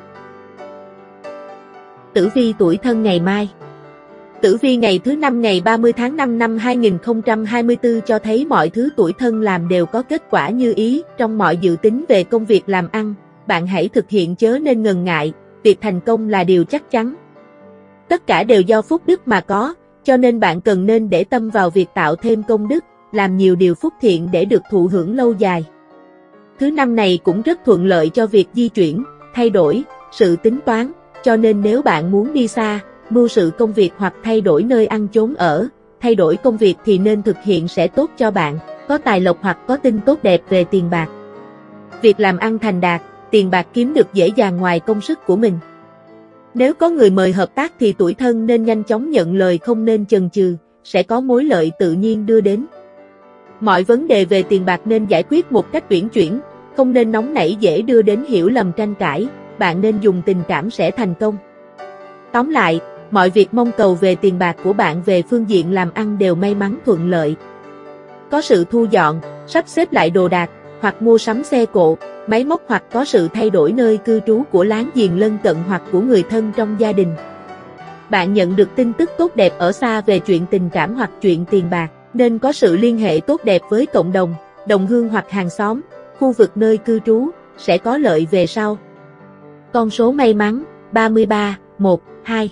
Tử vi tuổi Thân ngày mai. Tử vi ngày thứ năm ngày ba mươi tháng năm năm hai nghìn không trăm hai mươi tư cho thấy mọi thứ tuổi Thân làm đều có kết quả như ý. Trong mọi dự tính về công việc làm ăn, bạn hãy thực hiện chớ nên ngần ngại, việc thành công là điều chắc chắn. Tất cả đều do phúc đức mà có, cho nên bạn cần nên để tâm vào việc tạo thêm công đức, làm nhiều điều phúc thiện để được thụ hưởng lâu dài. Thứ năm này cũng rất thuận lợi cho việc di chuyển, thay đổi, sự tính toán, cho nên nếu bạn muốn đi xa, mưu sự công việc hoặc thay đổi nơi ăn chốn ở, thay đổi công việc thì nên thực hiện sẽ tốt cho bạn, có tài lộc hoặc có tin tốt đẹp về tiền bạc. Việc làm ăn thành đạt, tiền bạc kiếm được dễ dàng ngoài công sức của mình. Nếu có người mời hợp tác thì tuổi Thân nên nhanh chóng nhận lời, không nên chần chừ, sẽ có mối lợi tự nhiên đưa đến. Mọi vấn đề về tiền bạc nên giải quyết một cách uyển chuyển, không nên nóng nảy dễ đưa đến hiểu lầm tranh cãi, bạn nên dùng tình cảm sẽ thành công. Tóm lại, mọi việc mong cầu về tiền bạc của bạn về phương diện làm ăn đều may mắn thuận lợi. Có sự thu dọn, sắp xếp lại đồ đạc, hoặc mua sắm xe cộ, máy móc, hoặc có sự thay đổi nơi cư trú của láng giềng lân cận hoặc của người thân trong gia đình. Bạn nhận được tin tức tốt đẹp ở xa về chuyện tình cảm hoặc chuyện tiền bạc, nên có sự liên hệ tốt đẹp với cộng đồng, đồng hương hoặc hàng xóm, khu vực nơi cư trú, sẽ có lợi về sau. Con số may mắn: ba mươi ba, một, hai.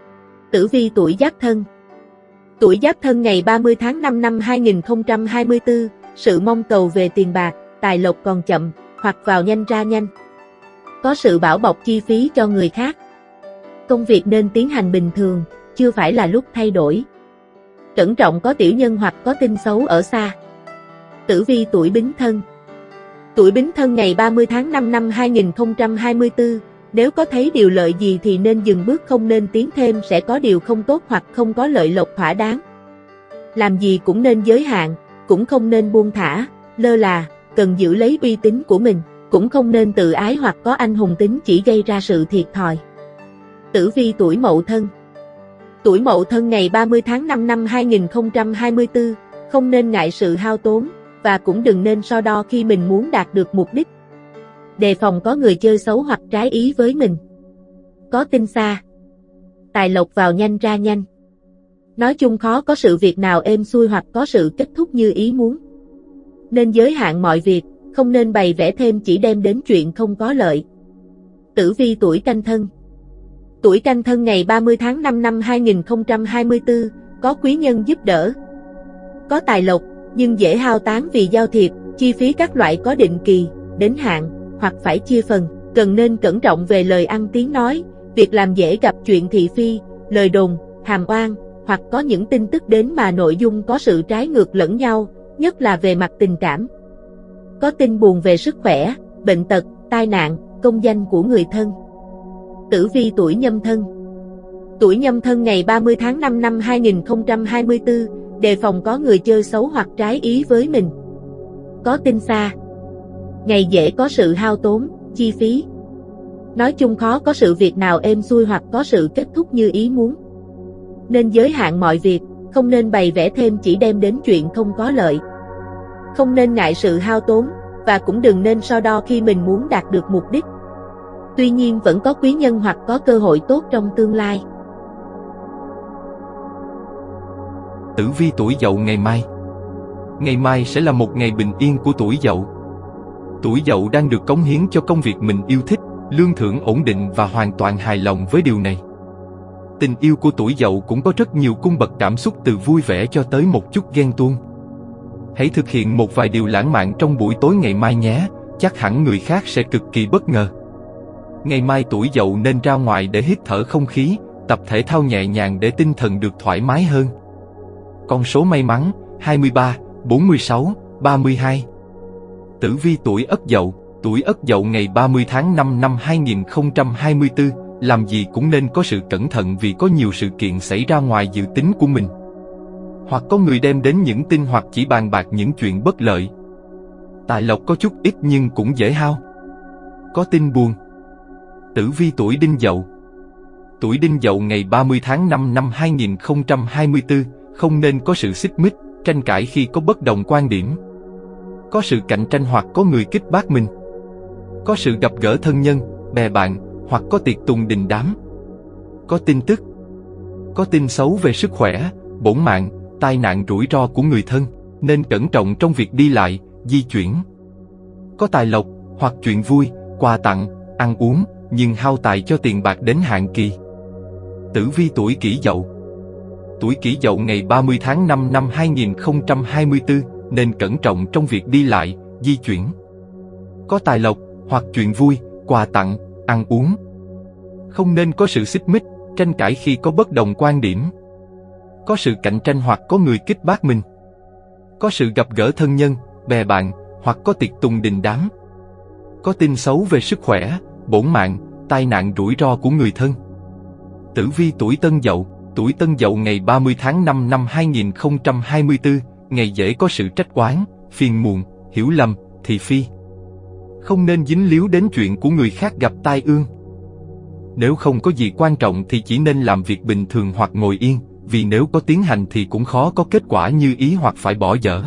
Tử vi tuổi Giáp Thân. Tuổi Giáp Thân ngày ba mươi tháng năm năm hai nghìn không trăm hai mươi tư, sự mong cầu về tiền bạc, tài lộc còn chậm, hoặc vào nhanh ra nhanh. Có sự bảo bọc chi phí cho người khác. Công việc nên tiến hành bình thường, chưa phải là lúc thay đổi. Cẩn trọng có tiểu nhân hoặc có tin xấu ở xa. Tử vi tuổi Bính Thân. Tuổi Bính Thân ngày ba mươi tháng năm năm hai nghìn không trăm hai mươi tư, nếu có thấy điều lợi gì thì nên dừng bước, không nên tiến thêm, sẽ có điều không tốt hoặc không có lợi lộc thỏa đáng. Làm gì cũng nên giới hạn, cũng không nên buông thả, lơ là, cần giữ lấy uy tín của mình, cũng không nên tự ái hoặc có anh hùng tính chỉ gây ra sự thiệt thòi. Tử vi tuổi Mậu Thân. Tuổi Mậu Thân ngày ba mươi tháng năm năm hai nghìn không trăm hai mươi tư, không nên ngại sự hao tốn, và cũng đừng nên so đo khi mình muốn đạt được mục đích. Đề phòng có người chơi xấu hoặc trái ý với mình. có tin xa. Tài lộc vào nhanh ra nhanh. Nói chung khó có sự việc nào êm xuôi hoặc có sự kết thúc như ý muốn. Nên giới hạn mọi việc, không nên bày vẽ thêm chỉ đem đến chuyện không có lợi. Tử vi tuổi Canh Thân. Tuổi Canh Thân ngày ba mươi tháng năm năm hai nghìn không trăm hai mươi tư, có quý nhân giúp đỡ. Có tài lộc, nhưng dễ hao tán vì giao thiệp, chi phí các loại có định kỳ, đến hạn, hoặc phải chia phần. Cần nên cẩn trọng về lời ăn tiếng nói, việc làm dễ gặp chuyện thị phi, lời đồn, hàm oan, hoặc có những tin tức đến mà nội dung có sự trái ngược lẫn nhau, nhất là về mặt tình cảm. Có tin buồn về sức khỏe, bệnh tật, tai nạn, công danh của người thân. Tử vi tuổi Nhâm Thân. Tuổi Nhâm Thân ngày ba mươi tháng năm năm hai nghìn không trăm hai mươi tư, đề phòng có người chơi xấu hoặc trái ý với mình. Có tin xa. Ngày dễ có sự hao tốn, chi phí. Nói chung khó có sự việc nào êm xuôi hoặc có sự kết thúc như ý muốn. Nên giới hạn mọi việc, không nên bày vẽ thêm chỉ đem đến chuyện không có lợi. Không nên ngại sự hao tốn, và cũng đừng nên so đo khi mình muốn đạt được mục đích. Tuy nhiên vẫn có quý nhân hoặc có cơ hội tốt trong tương lai. Tử vi tuổi Dậu ngày mai. Ngày mai sẽ là một ngày bình yên của tuổi Dậu. Tuổi Dậu đang được cống hiến cho công việc mình yêu thích, lương thưởng ổn định và hoàn toàn hài lòng với điều này. Tình yêu của tuổi Dậu cũng có rất nhiều cung bậc cảm xúc từ vui vẻ cho tới một chút ghen tuông. Hãy thực hiện một vài điều lãng mạn trong buổi tối ngày mai nhé, chắc hẳn người khác sẽ cực kỳ bất ngờ. Ngày mai tuổi Dậu nên ra ngoài để hít thở không khí, tập thể thao nhẹ nhàng để tinh thần được thoải mái hơn. Con số may mắn, hai mươi ba, bốn mươi sáu, ba mươi hai. Tử vi tuổi Ất Dậu. Tuổi Ất Dậu ngày ba mươi tháng năm năm hai nghìn không trăm hai mươi tư, làm gì cũng nên có sự cẩn thận vì có nhiều sự kiện xảy ra ngoài dự tính của mình. Hoặc có người đem đến những tin hoặc chỉ bàn bạc những chuyện bất lợi. Tài lộc có chút ít nhưng cũng dễ hao. Có tin buồn. Tử vi tuổi Đinh Dậu. Tuổi Đinh Dậu ngày ba mươi tháng năm năm hai nghìn không trăm hai mươi tư, không nên có sự xích mích, tranh cãi khi có bất đồng quan điểm. Có sự cạnh tranh hoặc có người kích bác mình. Có sự gặp gỡ thân nhân, bè bạn, hoặc có tiệc tùng đình đám. Có tin tức. Có tin xấu về sức khỏe, bổn mạng, tai nạn rủi ro của người thân, nên cẩn trọng trong việc đi lại, di chuyển. Có tài lộc, hoặc chuyện vui, quà tặng, ăn uống, nhưng hao tài cho tiền bạc đến hạn kỳ. Tử vi tuổi Kỷ Dậu. Tuổi Kỷ Dậu ngày ba mươi tháng năm năm hai nghìn không trăm hai mươi tư, nên cẩn trọng trong việc đi lại, di chuyển. Có tài lộc, hoặc chuyện vui, quà tặng, ăn uống. Không nên có sự xích mích, tranh cãi khi có bất đồng quan điểm. Có sự cạnh tranh hoặc có người kích bác mình. Có sự gặp gỡ thân nhân, bè bạn, hoặc có tiệc tùng đình đám. Có tin xấu về sức khỏe, bổn mạng, tai nạn rủi ro của người thân. Tử vi tuổi Tân Dậu. Tuổi Tân Dậu ngày ba mươi tháng năm năm hai nghìn không trăm hai mươi tư, ngày dễ có sự trách oán, phiền muộn, hiểu lầm, thị phi. Không nên dính líu đến chuyện của người khác gặp tai ương. Nếu không có gì quan trọng thì chỉ nên làm việc bình thường hoặc ngồi yên, vì nếu có tiến hành thì cũng khó có kết quả như ý hoặc phải bỏ dở.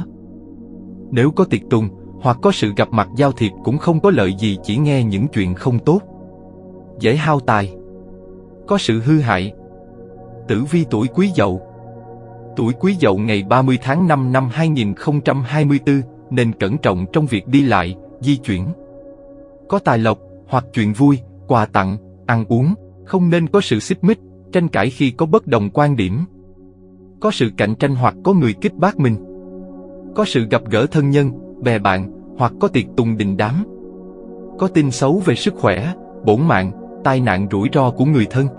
Nếu có tiệc tùng, hoặc có sự gặp mặt giao thiệp cũng không có lợi gì, chỉ nghe những chuyện không tốt. Dễ hao tài. Có sự hư hại. Tử vi tuổi Quý Dậu. Tuổi Quý Dậu ngày ba mươi tháng năm năm hai nghìn không trăm hai mươi tư, nên cẩn trọng trong việc đi lại, di chuyển. Có tài lộc, hoặc chuyện vui, quà tặng, ăn uống. Không nên có sự xích mích, tranh cãi khi có bất đồng quan điểm. Có sự cạnh tranh hoặc có người kích bác mình. Có sự gặp gỡ thân nhân, bè bạn, hoặc có tiệc tùng đình đám. Có tin xấu về sức khỏe, bổn mạng, tai nạn rủi ro của người thân.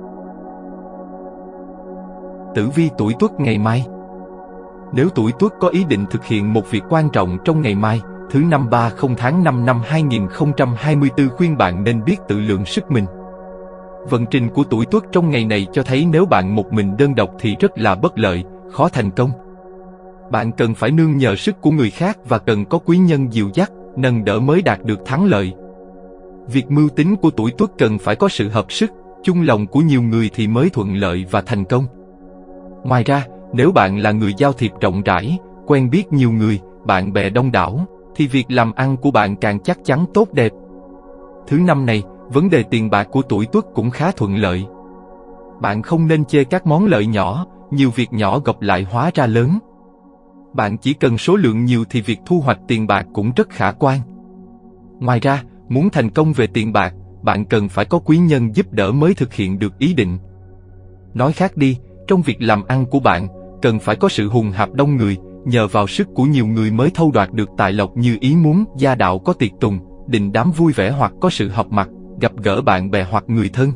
Tử vi tuổi Tuất ngày mai. Nếu tuổi Tuất có ý định thực hiện một việc quan trọng trong ngày mai, thứ năm ba không tháng năm năm hai nghìn không trăm hai mươi tư, khuyên bạn nên biết tự lượng sức mình. Vận trình của tuổi Tuất trong ngày này cho thấy nếu bạn một mình đơn độc thì rất là bất lợi, khó thành công. Bạn cần phải nương nhờ sức của người khác và cần có quý nhân dìu dắt, nâng đỡ mới đạt được thắng lợi. Việc mưu tính của tuổi Tuất cần phải có sự hợp sức, chung lòng của nhiều người thì mới thuận lợi và thành công. Ngoài ra, nếu bạn là người giao thiệp rộng rãi, quen biết nhiều người, bạn bè đông đảo, thì việc làm ăn của bạn càng chắc chắn tốt đẹp. Thứ năm này, Vấn đề tiền bạc của tuổi Tuất cũng khá thuận lợi. Bạn không nên chê các món lợi nhỏ, nhiều việc nhỏ gộp lại hóa ra lớn. Bạn chỉ cần số lượng nhiều thì việc thu hoạch tiền bạc cũng rất khả quan. Ngoài ra, muốn thành công về tiền bạc, bạn cần phải có quý nhân giúp đỡ mới thực hiện được ý định. Nói khác đi, trong việc làm ăn của bạn, cần phải có sự hùng hạp đông người, nhờ vào sức của nhiều người mới thâu đoạt được tài lộc như ý muốn. Gia đạo có tiệc tùng, đình đám vui vẻ hoặc có sự họp mặt, gặp gỡ bạn bè hoặc người thân.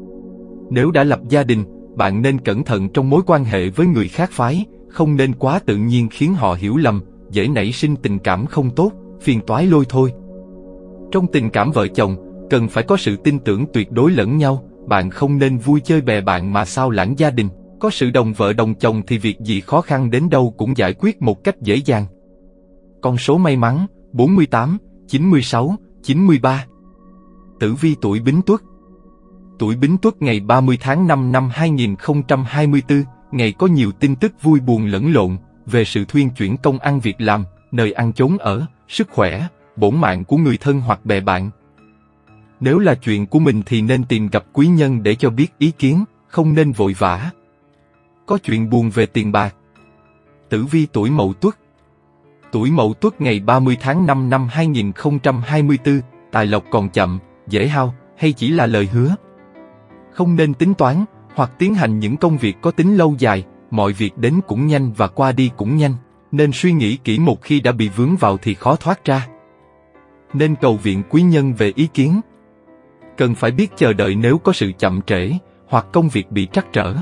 Nếu đã lập gia đình, bạn nên cẩn thận trong mối quan hệ với người khác phái, không nên quá tự nhiên khiến họ hiểu lầm, dễ nảy sinh tình cảm không tốt, phiền toái lôi thôi. Trong tình cảm vợ chồng, cần phải có sự tin tưởng tuyệt đối lẫn nhau, bạn không nên vui chơi bè bạn mà sao lãng gia đình. Có sự đồng vợ đồng chồng thì việc gì khó khăn đến đâu cũng giải quyết một cách dễ dàng. Con số may mắn bốn mươi tám, chín mươi sáu, chín mươi ba. Tử vi tuổi Bính Tuất. Tuổi Bính Tuất ngày ba mươi tháng năm năm hai nghìn không trăm hai mươi tư, ngày có nhiều tin tức vui buồn lẫn lộn, về sự thuyên chuyển công ăn việc làm, nơi ăn chốn ở, sức khỏe, bổn mạng của người thân hoặc bè bạn. Nếu là chuyện của mình thì nên tìm gặp quý nhân để cho biết ý kiến, không nên vội vã. Có chuyện buồn về tiền bạc. Tử vi tuổi Mậu Tuất. Tuổi Mậu Tuất ngày ba mươi tháng năm năm hai nghìn không trăm hai mươi tư, tài lộc còn chậm, dễ hao, hay chỉ là lời hứa. Không nên tính toán, hoặc tiến hành những công việc có tính lâu dài, mọi việc đến cũng nhanh và qua đi cũng nhanh, nên suy nghĩ kỹ một khi đã bị vướng vào thì khó thoát ra. Nên cầu viện quý nhân về ý kiến. Cần phải biết chờ đợi nếu có sự chậm trễ, hoặc công việc bị trắc trở.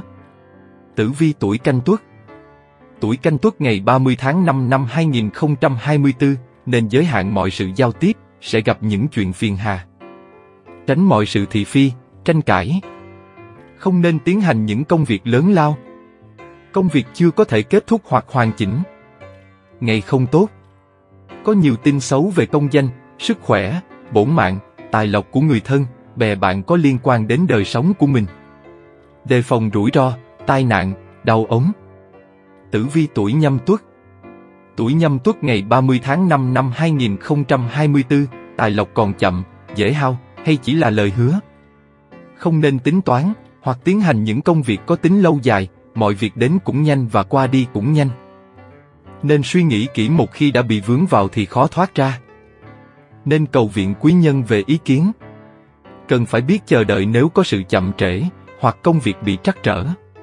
Tử vi tuổi Canh Tuất. Tuổi Canh Tuất ngày ba mươi tháng năm năm hai nghìn không trăm hai mươi tư, nên giới hạn mọi sự giao tiếp, sẽ gặp những chuyện phiền hà. Tránh mọi sự thị phi, tranh cãi. Không nên tiến hành những công việc lớn lao. Công việc chưa có thể kết thúc hoặc hoàn chỉnh. Ngày không tốt. Có nhiều tin xấu về công danh, sức khỏe, bổn mạng, tài lộc của người thân, bè bạn có liên quan đến đời sống của mình. Đề phòng rủi ro, tai nạn, đau ốm. Tử vi tuổi Nhâm Tuất. Tuổi Nhâm Tuất ngày ba mươi tháng năm năm hai nghìn không trăm hai mươi tư, tài lộc còn chậm, dễ hao, hay chỉ là lời hứa. Không nên tính toán, hoặc tiến hành những công việc có tính lâu dài, mọi việc đến cũng nhanh và qua đi cũng nhanh. Nên suy nghĩ kỹ một khi đã bị vướng vào thì khó thoát ra. Nên cầu viện quý nhân về ý kiến. Cần phải biết chờ đợi nếu có sự chậm trễ, hoặc công việc bị trắc trở.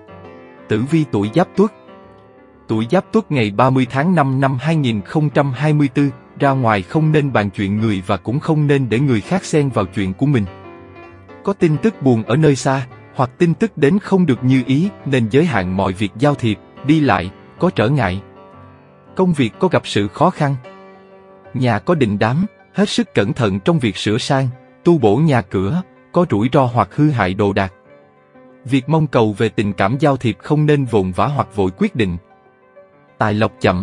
Tử vi tuổi Giáp Tuất. Tuổi Giáp Tuất ngày ba mươi tháng năm năm hai nghìn không trăm hai mươi tư, ra ngoài không nên bàn chuyện người và cũng không nên để người khác xen vào chuyện của mình. Có tin tức buồn ở nơi xa, hoặc tin tức đến không được như ý, nên giới hạn mọi việc giao thiệp, đi lại, có trở ngại. Công việc có gặp sự khó khăn. Nhà có đình đám, hết sức cẩn thận trong việc sửa sang, tu bổ nhà cửa, có rủi ro hoặc hư hại đồ đạc. Việc mong cầu về tình cảm giao thiệp không nên vội vã hoặc vội quyết định. Tài lộc chậm.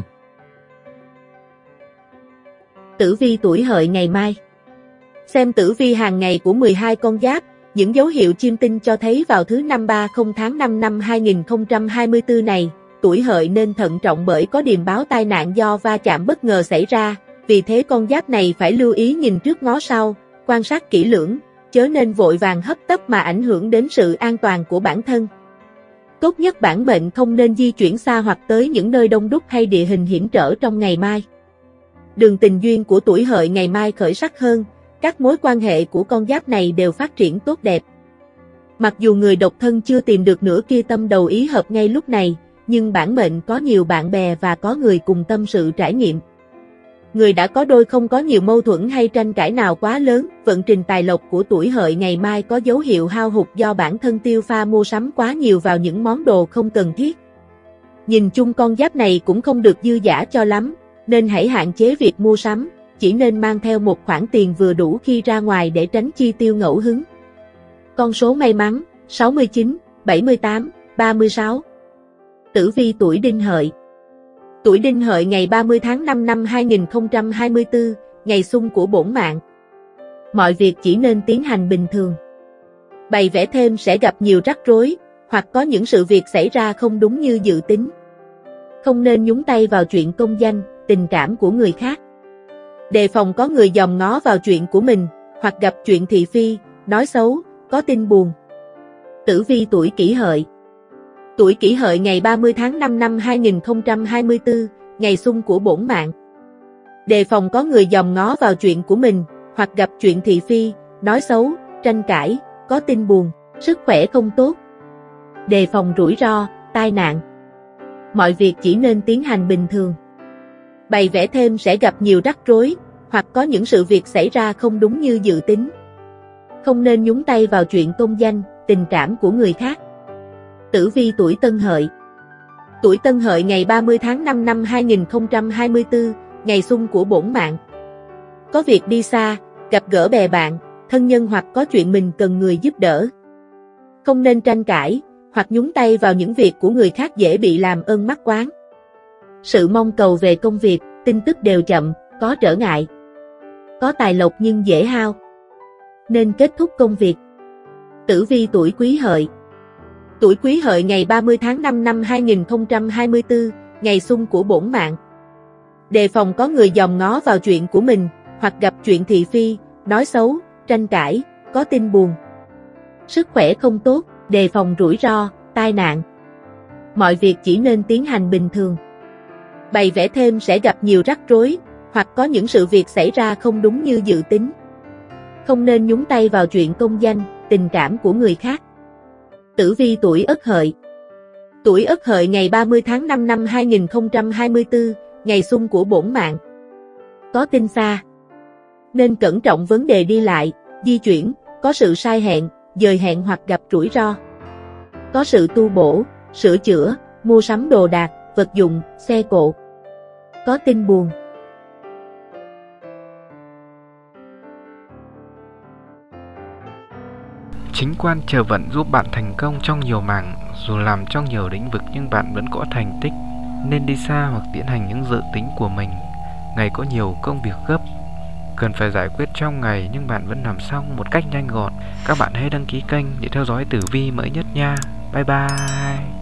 Tử vi tuổi Hợi ngày mai. Xem tử vi hàng ngày của mười hai con giáp, những dấu hiệu chiêm tinh cho thấy vào thứ năm ba mươi tháng năm năm hai nghìn không trăm hai mươi tư này, tuổi Hợi nên thận trọng bởi có điềm báo tai nạn do va chạm bất ngờ xảy ra, vì thế con giáp này phải lưu ý nhìn trước ngó sau, quan sát kỹ lưỡng, chớ nên vội vàng hấp tấp mà ảnh hưởng đến sự an toàn của bản thân. Tốt nhất bản mệnh không nên di chuyển xa hoặc tới những nơi đông đúc hay địa hình hiểm trở trong ngày mai. Đường tình duyên của tuổi Hợi ngày mai khởi sắc hơn, các mối quan hệ của con giáp này đều phát triển tốt đẹp. Mặc dù người độc thân chưa tìm được nửa kia tâm đầu ý hợp ngay lúc này, nhưng bản mệnh có nhiều bạn bè và có người cùng tâm sự trải nghiệm. Người đã có đôi không có nhiều mâu thuẫn hay tranh cãi nào quá lớn, vận trình tài lộc của tuổi Hợi ngày mai có dấu hiệu hao hụt do bản thân tiêu pha mua sắm quá nhiều vào những món đồ không cần thiết. Nhìn chung con giáp này cũng không được dư dả cho lắm, nên hãy hạn chế việc mua sắm, chỉ nên mang theo một khoản tiền vừa đủ khi ra ngoài để tránh chi tiêu ngẫu hứng. Con số may mắn sáu mươi chín, bảy mươi tám, ba mươi sáu. Tử vi tuổi Đinh Hợi. Tuổi Đinh Hợi ngày ba mươi tháng năm năm hai nghìn không trăm hai mươi tư, ngày xung của bổn mạng. Mọi việc chỉ nên tiến hành bình thường. Bày vẽ thêm sẽ gặp nhiều rắc rối, hoặc có những sự việc xảy ra không đúng như dự tính. Không nên nhúng tay vào chuyện công danh, tình cảm của người khác. Đề phòng có người dòm ngó vào chuyện của mình, hoặc gặp chuyện thị phi, nói xấu, có tin buồn. Tử vi tuổi Kỷ Hợi. Tuổi Kỷ Hợi ngày ba mươi tháng năm năm hai nghìn không trăm hai mươi tư, ngày xung của bổn mạng. Đề phòng có người dòm ngó vào chuyện của mình, hoặc gặp chuyện thị phi, nói xấu, tranh cãi, có tin buồn, sức khỏe không tốt. Đề phòng rủi ro, tai nạn. Mọi việc chỉ nên tiến hành bình thường. Bày vẽ thêm sẽ gặp nhiều rắc rối, hoặc có những sự việc xảy ra không đúng như dự tính. Không nên nhúng tay vào chuyện công danh, tình cảm của người khác. Tử vi tuổi Tân Hợi. Tuổi Tân Hợi ngày ba mươi tháng năm năm hai nghìn không trăm hai mươi tư, ngày xung của bổn mạng. Có việc đi xa, gặp gỡ bè bạn, thân nhân hoặc có chuyện mình cần người giúp đỡ. Không nên tranh cãi, hoặc nhúng tay vào những việc của người khác dễ bị làm ơn mắc oán. Sự mong cầu về công việc, tin tức đều chậm, có trở ngại. Có tài lộc nhưng dễ hao, nên kết thúc công việc. Tử vi tuổi Quý Hợi. Tuổi Quý Hợi ngày ba mươi tháng năm năm hai nghìn không trăm hai mươi tư, ngày xung của bổn mạng. Đề phòng có người dòm ngó vào chuyện của mình, hoặc gặp chuyện thị phi, nói xấu, tranh cãi, có tin buồn. Sức khỏe không tốt, đề phòng rủi ro, tai nạn. Mọi việc chỉ nên tiến hành bình thường. Bày vẽ thêm sẽ gặp nhiều rắc rối, hoặc có những sự việc xảy ra không đúng như dự tính. Không nên nhúng tay vào chuyện công danh, tình cảm của người khác. Tử vi tuổi Ất Hợi. Tuổi Ất Hợi ngày ba mươi tháng năm năm hai nghìn không trăm hai mươi tư, ngày xung của bổn mạng. Có tin xa, nên cẩn trọng vấn đề đi lại, di chuyển, có sự sai hẹn, dời hẹn hoặc gặp rủi ro. Có sự tu bổ, sửa chữa, mua sắm đồ đạc, vật dụng, xe cộ. Có tin buồn. Chính quan chờ vận giúp bạn thành công trong nhiều mảng, dù làm trong nhiều lĩnh vực nhưng bạn vẫn có thành tích. Nên đi xa hoặc tiến hành những dự tính của mình. Ngày có nhiều công việc gấp, cần phải giải quyết trong ngày nhưng bạn vẫn làm xong một cách nhanh gọn. Các bạn hãy đăng ký kênh để theo dõi tử vi mới nhất nha. Bye bye.